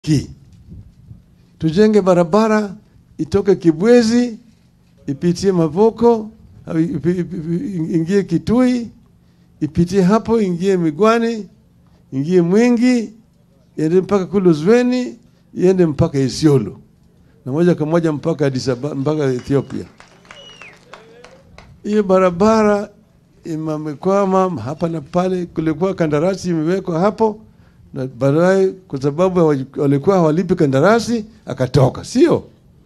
Tujenge barabara itoke Kibwezi ipitie Mavoko, ingie Kitui, ipitie hapo, ingie Migwani, ingie Mwingi, iende mpaka Kuluzweni, iende mpaka Isiolo, na moja kwa moja mpaka Addis Ababa, mpaka Ethiopia. Hiyo barabara imekwama hapa na pale. Kulikuwa kandarasi imewekwa hapo, na baadaye kwa sababu walikuwa hawalipi kandarasi akatoka. Sio?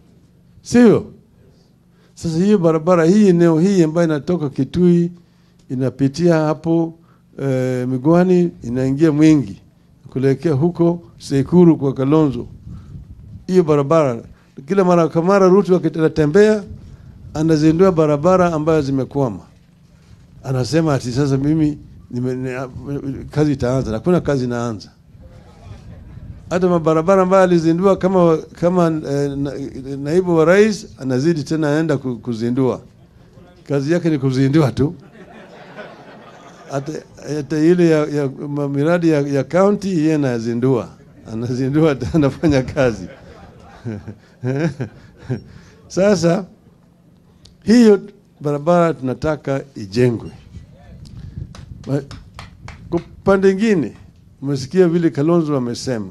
Sasa hiyo barabara hii, eneo hii ambayo inatoka Kitui inapitia hapo Migwani, inaingia Mwingi kuelekea huko Sekuru kwa Kalonzo. Hiyo barabara kila mara kamara Ruto akitembea anazindua barabara ambayo zimekwama. Anasema ati sasa mimi kazi itaanza. Hakuna kazi inaanza. Hata mabarabara ambayo alizindua kama naibu wa rais anazidi tena aenda kuzindua. Kazi yake ni kuzindua tu. Hata ile ya miradi ya county yeye anazindua. Anazindua anafanya kazi. Sasa hiyo barabara tunataka ijengwe. Kwa pande nyingine umesikia vile Kalonzo amesema.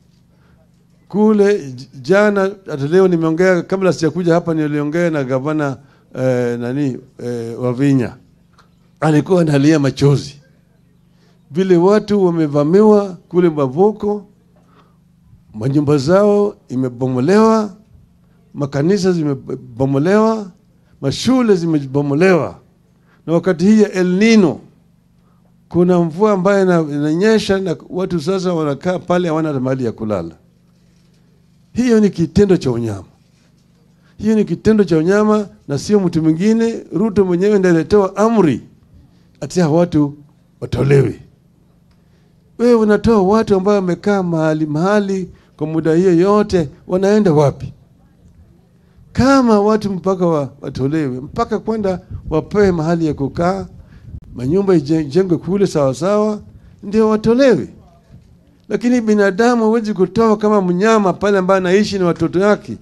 Kule jana hata leo nimeongea, kabla sijakuja hapa niliongea na gavana Wavinya. Alikuwa analia machozi. Vile watu wamevamiwa kule Mavoko, manyumba zao imebomolewa, makanisa zimebomolewa, mashule zimebomolewa. Na wakati hii ya El Nino kuna mvua ambayo inanyesha na watu sasa wanakaa pale hawana mahali ya kulala. Hiyo ni kitendo cha unyama. Hiyo ni kitendo cha unyama na sio mtu mwingine. Ruto mwenyewe ndiye alitoa amri ati watu watolewe. Wewe unatoa watu ambao wamekaa mahali kwa muda hiyo yote, wanaenda wapi? Kama watu mpaka watolewe, mpaka kwenda wapewe mahali ya kukaa, manyumba ijengwe kule sawa ndio watolewe. Lakini binadamu hawezi kutoa kama mnyama pale ambaye anaishi na watoto yake.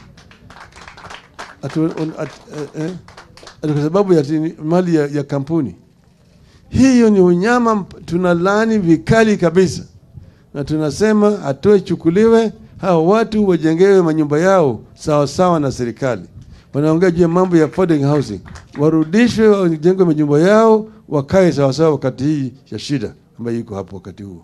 Kwa sababu ya mali ya kampuni. Hiyo ni unyama, tunalaani vikali kabisa. Na tunasema atoe chukuliwe, hao watu wajengewe manyumba yao sawa na serikali. Wanaongea juu ya mambo ya affordable housing. Warudishwe wajengwe manyumba yao, wakae sawa wakati hii ya shida ambayo iko hapo wakati huo.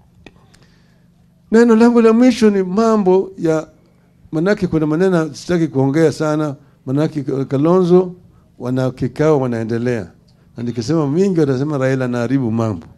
Neno langu la mwisho ni mambo ya, manake kuna maneno sitaki kuongea sana, manake Kalonzo wana kikao wanaendelea. Na nikisema mingi watasema Raila anaharibu mambo.